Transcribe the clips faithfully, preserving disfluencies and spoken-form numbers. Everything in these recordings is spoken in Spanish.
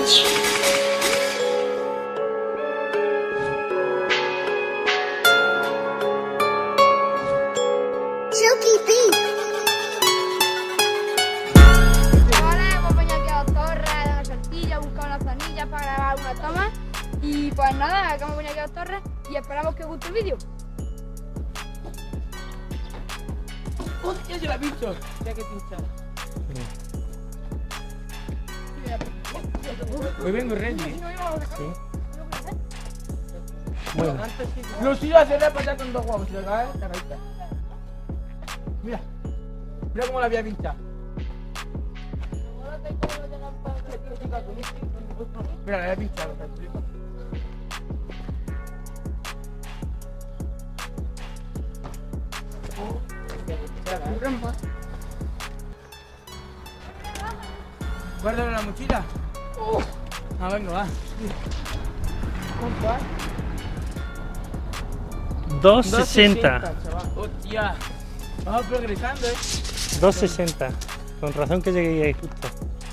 Para grabar una toma y pues nada, acabamos de venir aquí a las torres y esperamos que os guste el vídeo. ¡Hostia, se la pincho! Ya que pinchar. Hoy vengo ready. Sí. Bueno. Lo sigo a hacer pasar con dos huevos, si lo cae, la caída. Mira. Mira cómo la voy a pinchar. Mira, la voy a pinchar. Guárdalo en la mochila. Uh. Ah, venga, va. ¿Cuánto hay? dos sesenta. Hostia. Vamos progresando, eh. dos sesenta. Con razón que llegué ahí justo.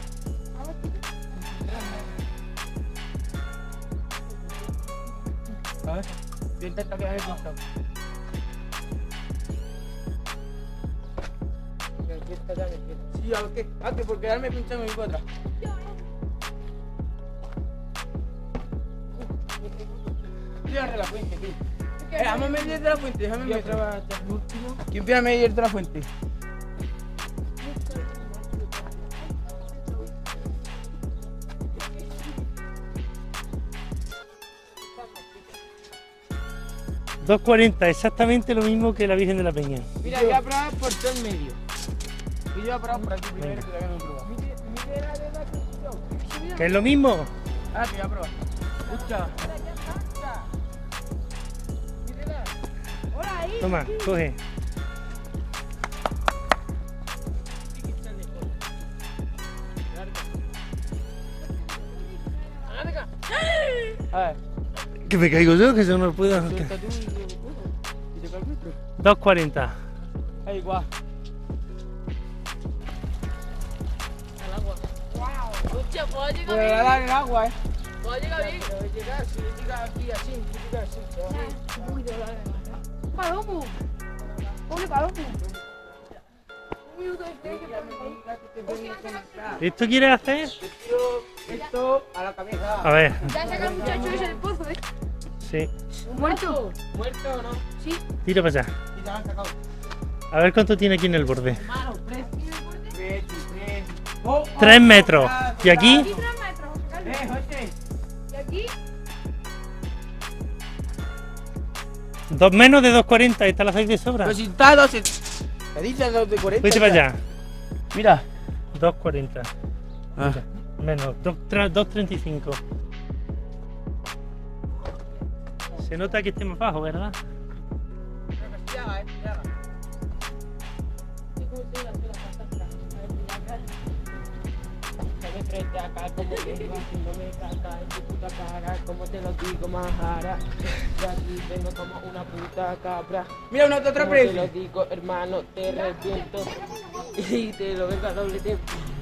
A ver, yo intento que haya pinchado. Sí, ¿a qué? ¿A qué? Por quedarme pinchando mi cuadra. Tírame la fuente, tío. Eh, vamos a medir de la fuente, déjame medir. ¿Quién viene a medir de la fuente? dos cuarenta, exactamente lo mismo que la Virgen de la Peña. Mira, voy a probar por todo el medio. Y yo voy a probar por aquí primero, que todavía no he probado. ¿Que es lo mismo? Ah, que voy a probar. Escucha. Toma, coge. A ver. Que me caigo yo, que yo no puedo. dos cuarenta. Ahí, guau. Al agua. Wow. Hostia, puedo llegar Puedo bien. dar el agua, eh. Puedo llegar bien. Puedo llegar, si llega aquí así, si llega así. Uy, de verdad. Palomo. Pobre palomo. ¿Esto quieres hacer? Esto a la cabeza. A ver. Ya saca el muchacho ese del pozo, eh. Sí. ¿Muerto? ¿Muerto o no? Sí. Tira para allá. Y te lo han sacado. A ver cuánto tiene aquí en el borde. Hermano, tres. Tres, tres. Oh, oh, Tres metros. oh, ¿Y aquí? Aquí tres metros, José Carlos. Eh, José. Y aquí. Dos menos de dos cuarenta. Está la seis de sobra. Pues si está a dos. ¿Te dice dos de cuarenta? Vete para allá. Mira. dos cuarenta. Ah. Menos. dos treinta y cinco. Se nota que esté más bajo, ¿verdad? Frente acá, como que iba haciéndome caca en tu puta cara, como te lo digo, majara. Yo aquí tengo como una puta cabra. Mira una otra Como presa. te lo digo, hermano, te reviento y te lo vengo a doble tiempo.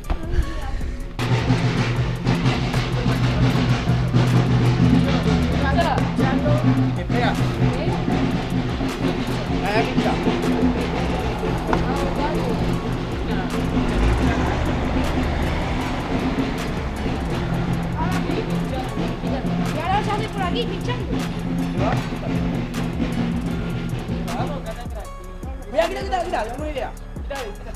Espera. Ahí está. Y ahora sale por aquí pinchando. Mira, mira, mira, mira, dame una idea. Mira, mira,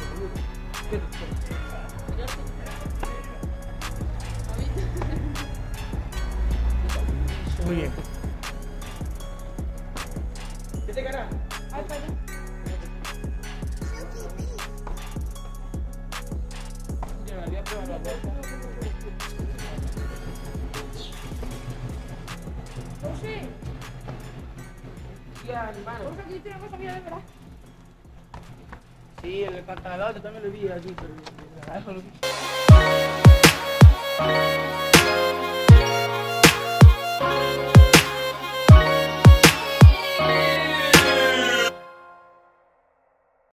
Muy bien. ¿Qué te cara? Ay, para allá. José. Ya, hermano. José, aquí tiene una cosa mía de verdad. Sí, el pantalón, yo también lo vi allí, pero...